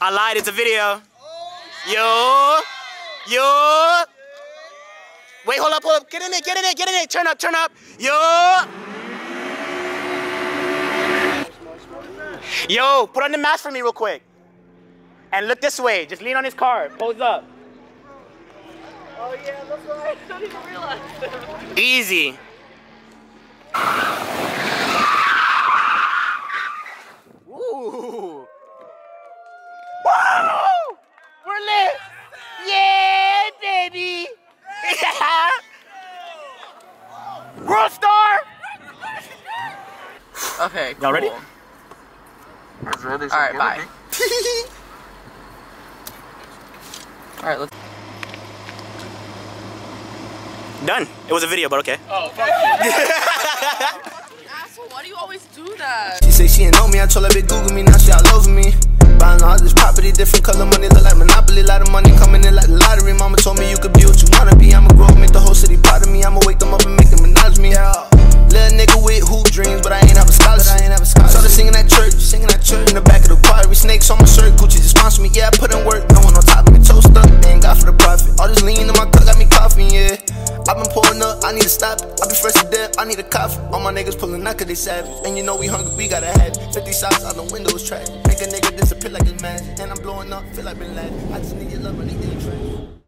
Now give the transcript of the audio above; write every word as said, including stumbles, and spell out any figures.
I lied, it's a video. Yo, yo. Wait, hold up, hold up. Get in it, get in it, get in it. Turn up, turn up. Yo. Yo, put on the mask for me real quick. And look this way. Just lean on his car. Pose up. Oh yeah, that's right. I don't even realize. Easy. Ooh. Woo! We're lit. Yeah, baby. Yeah. World star. Okay, cool. Y'all ready? Alright, bye. Alright, let's... Done. It was a video, but okay. Oh, fuck you. Asshole, why do you always do that? She say she ain't know me, I told her bitch Google me, now she all over me. Buying all this property, different color money, look like Monopoly. Lot of money coming in like the lottery. Mama told me you could be what you wanna be. I'ma grow up, make the whole city proud of me. I'ma wake them up and make them acknowledge me. Yeah. Little nigga with hoop dreams, but I ain't have a scholarship. I ain't have a scholarship. Started singing at church, singing at church. In the back of the choir, we snakes on my shirt. Gucci just sponsor me, yeah, I put in work. No one on top of me, toe stuck. Thank God for the profit. All this lean in my cup got me coughing, yeah. I've been pulling up, I need to stop it. I be fresh to death, I need a coffee. All my niggas pulling out cause they savage. And you know we hungry, we gotta have it. fifty shots out the windows trash. Make a nigga disappear like a magic. And I'm blowing up, feel like Bin Laden. I just need your love, I need your trash.